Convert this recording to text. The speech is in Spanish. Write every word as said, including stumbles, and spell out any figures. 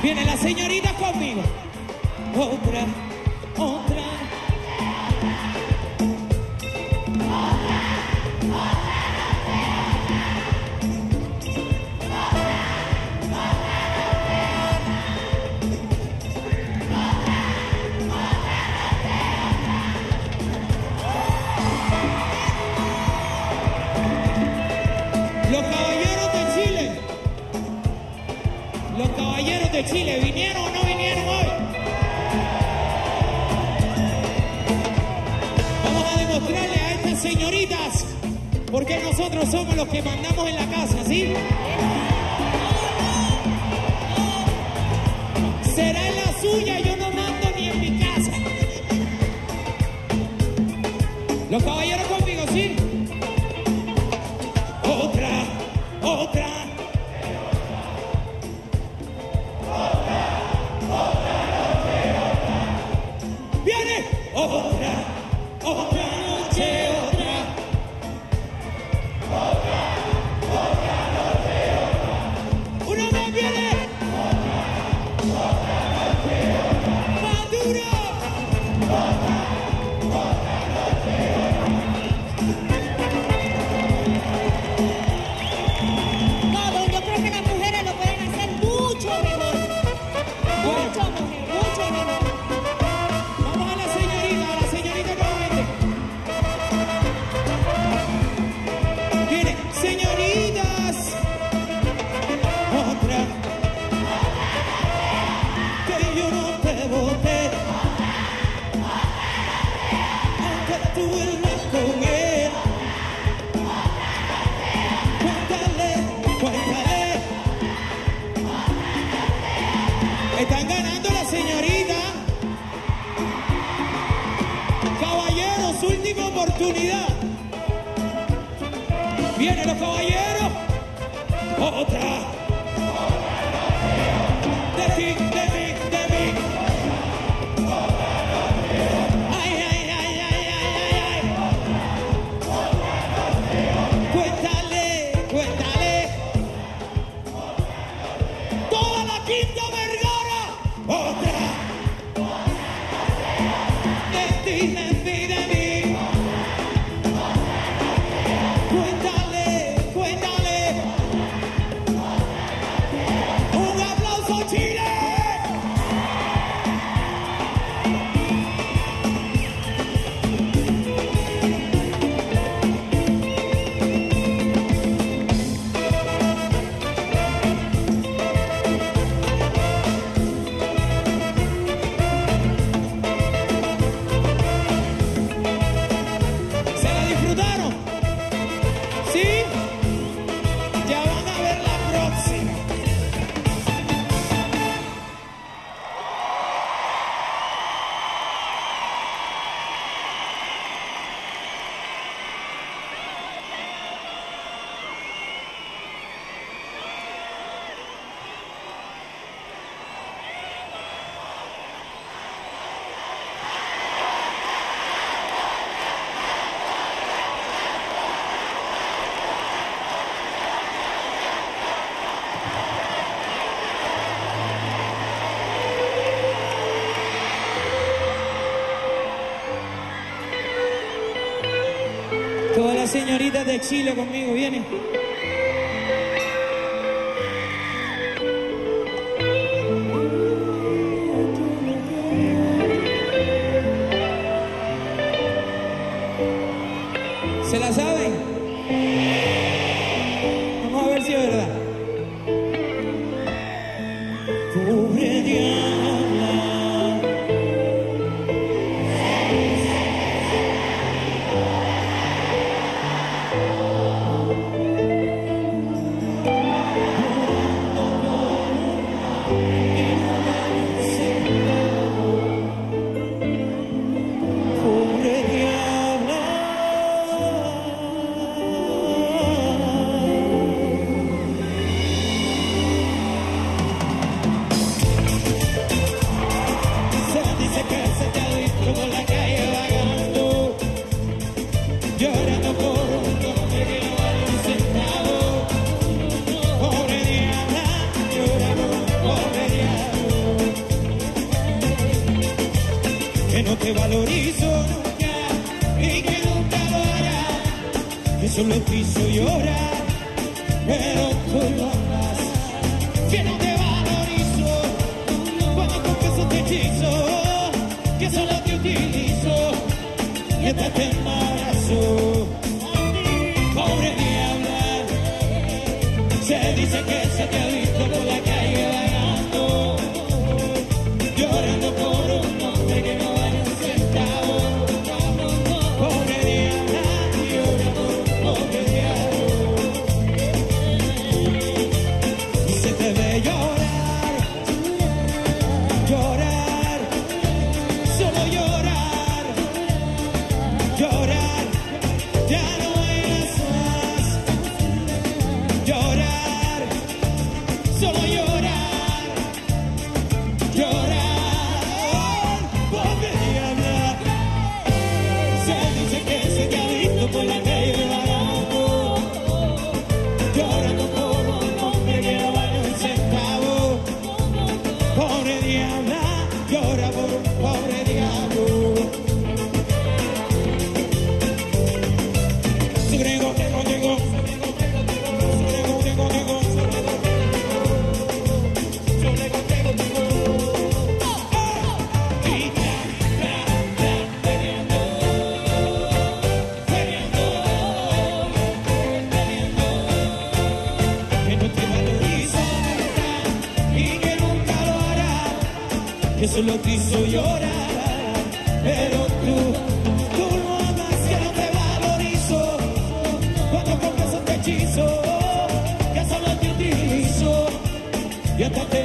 Viene la señorita conmigo. Otra, otra. Los caballeros de Chile, los caballeros de Chile, ¿vinieron o no vinieron hoy? Vamos a demostrarle a estas señoritas porque nosotros somos los que mandamos en la casa, ¿sí? Será en la suya, yo no mando ni en mi casa. Los caballeros conmigo, ¿sí? Otra, otra. Viene otra, otra noche, otra. Una más viene. Maduro. No, yo creo que las mujeres lo pueden hacer mucho mejor. Mucho mejor, mucho mejor. Vamos a la señorita, a la señorita nuevamente. Viene, señoritas. Otra. Que yo no te boté. Aunque tú vuelvas con él. Cuéntale, cuéntale. Están ganando la señorita. Caballeros, última oportunidad. Vienen los caballeros. Otra. De ti, de mí, de mí. Ay, ay, ay, ay, ay, ay, ay. Cuéntale, cuéntale. Toda la Quinta Vergara. Otra. De ti, de mí, de mí. Cuéntale, cuéntale. Un aplauso, Chile. ¿Se la disfrutaron? ¿Sí? Ya van a ver la próxima. Todas las señoritas de Chile conmigo, vienen. ¿Se la saben? Vamos a ver si es verdad. Pobre Diana. te valorizo nunca y que nunca lo hará, que solo te hizo llorar, pero tú lo amas, que no te valorizo cuando confieso te hechizo, que solo te utilizo y hasta te embarazo. Pobre diabla, se dice que se te ha visto por la calle vagando, llorando por un hombre que no vale un centavo. Pobre diabla, llora por un pobre diablo. Y se te ve llorar, llorar, solo llorar, llorar, ya no eres más. Llorar, solo llorar, llorar, pobre diabla. Se dice que se te ha visto por la calle vagando, llorando por un hombre que no vale un centavo. Pobre diabla, llora por un pobre diablo. Sugrego, tengo, tengo, sugrego, tengo, tengo, sugrego, tengo, tengo. Y tra, tra, tra, peleando, peleando, peleando. Que no te valoriza nunca y que nunca lo hará, que solo te hizo llorar, pero tú, tú lo amas, que no te valorizo cuando confieso te hechizo, que solo te utilizo y hasta te